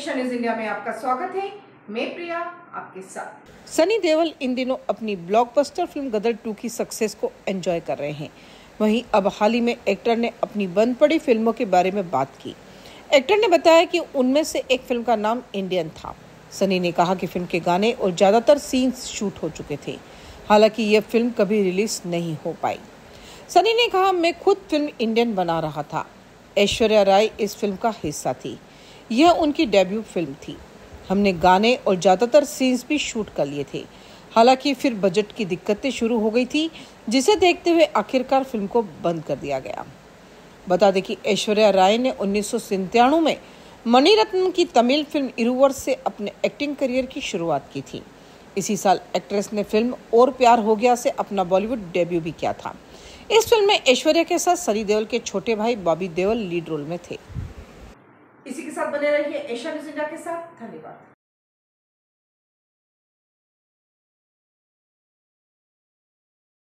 Asia news India में आपका स्वागत है। मैं प्रिया आपके साथ। सनी देओल इन दिनों अपनी ब्लॉकबस्टर फिल्म गदर 2 की सक्सेस को एंजॉय कर रहे हैं। वहीं अब हाल ही में एक्टर ने अपनी बंद पड़ी फिल्मों के बारे में बात की। एक्टर ने बताया कि उनमें से एक फिल्म का नाम इंडियन था। सनी ने कहा कि फिल्म के गाने और ज्यादातर सीन्स शूट हो चुके थे, हालांकि यह फिल्म कभी रिलीज नहीं हो पाई। सनी ने कहा, मैं खुद फिल्म इंडियन बना रहा था। ऐश्वर्या राय इस फिल्म का हिस्सा थी। यह उनकी डेब्यू फिल्म थी। हमने गाने और ज़्यादातर सीन्स भी शूट कर लिए थे। हालांकि फिर बजट की दिक्कतें शुरू हो गई थी, जिसे देखते हुए आखिरकार फिल्म को बंद कर दिया गया। बता दें कि ऐश्वर्या राय ने 1997 में मणिरत्नम की तमिल फिल्म इरुवर से अपने एक्टिंग करियर की शुरुआत की थी। इसी साल एक्ट्रेस ने फिल्म और प्यार हो गया से अपना बॉलीवुड डेब्यू भी किया था। इस फिल्म में ऐश्वर्या के साथ सनी देओल के छोटे भाई बॉबी देओल लीड रोल में थे। इसी के साथ बने रहिए एशिया न्यूज इंडिया के साथ। धन्यवाद।